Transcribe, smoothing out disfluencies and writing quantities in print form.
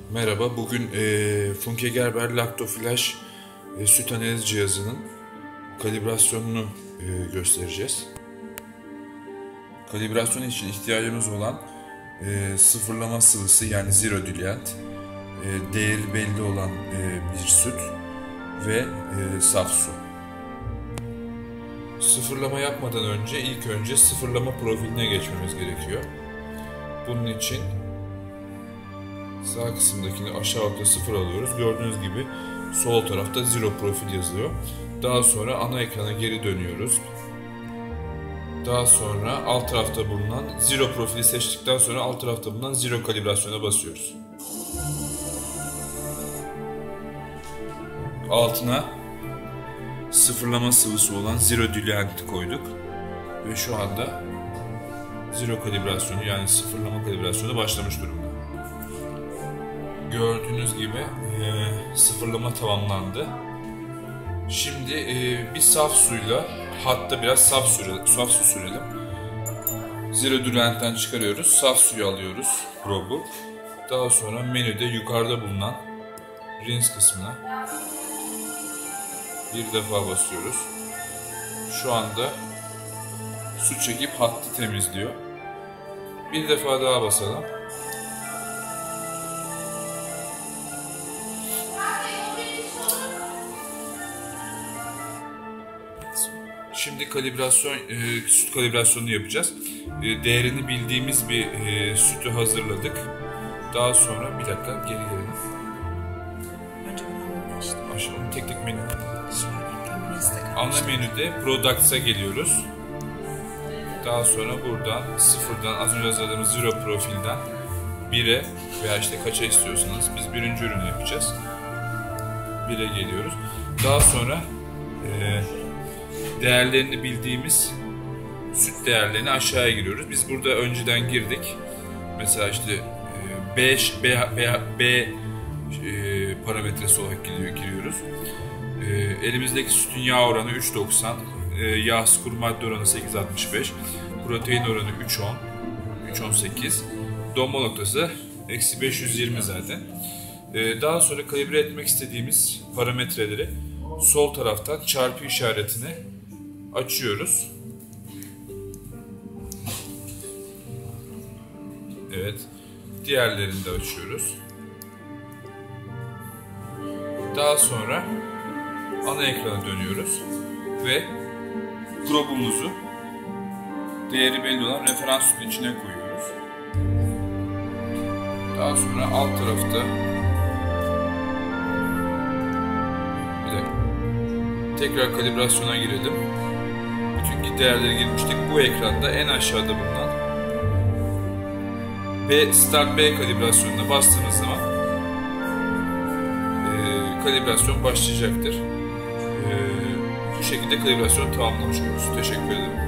Merhaba, bugün Funke Gerber Lactoflash süt analiz cihazının kalibrasyonunu göstereceğiz. Kalibrasyon için ihtiyacımız olan sıfırlama sıvısı yani zero diluent, değeri belli olan bir süt ve saf su. Sıfırlama yapmadan önce ilk önce sıfırlama profiline geçmemiz gerekiyor. Bunun için sağ kısımdakini aşağıda sıfır alıyoruz. Gördüğünüz gibi sol tarafta zero profil yazıyor. Daha sonra ana ekrana geri dönüyoruz. Daha sonra alt tarafta bulunan zero profili seçtikten sonra alt tarafta bulunan zero kalibrasyona basıyoruz. Altına sıfırlama sıvısı olan zero diluent koyduk ve şu anda zero kalibrasyonu yani sıfırlama kalibrasyonu başlamış durumda. Gördüğünüz gibi sıfırlama tamamlandı. Şimdi bir saf suyla, hatta biraz saf su sürelim. Zero diluentten çıkarıyoruz, saf suyu alıyoruz, probu. Daha sonra menüde yukarıda bulunan rinse kısmına bir defa basıyoruz. Şu anda su çekip hattı temizliyor. Bir defa daha basalım. Şimdi süt kalibrasyonunu yapacağız. Değerini bildiğimiz bir sütü hazırladık. Daha sonra bir dakika geri gelelim. Önce bunu işte. Aşağıda tek menü. Ana menüde Products'a geliyoruz. Daha sonra buradan sıfırdan az önce hazırladığımız zero profilden 1'e veya işte kaça istiyorsanız biz birinci ürünü yapacağız. 1'e geliyoruz. Daha sonra değerlerini bildiğimiz süt değerlerini aşağıya giriyoruz. Biz burada önceden girdik. Mesela işte B parametresi olarak giriyoruz. Elimizdeki sütün yağ oranı 3.90, yağ sıkır madde oranı 8.65, protein oranı 3.18, donma noktası -520 zaten. Daha sonra kalibre etmek istediğimiz parametreleri sol taraftan çarpı işaretini açıyoruz. Evet. Diğerlerini de açıyoruz. Daha sonra ana ekrana dönüyoruz ve probumuzu değeri belli olan referans sütün içine koyuyoruz. Daha sonra alt tarafta tekrar kalibrasyona girelim. Bütün değerleri girmiştik. Bu ekranda en aşağıda bulunan Start B kalibrasyonuna bastığımız zaman kalibrasyon başlayacaktır. Bu şekilde kalibrasyonu tamamlamış oluruz. Teşekkür ederim.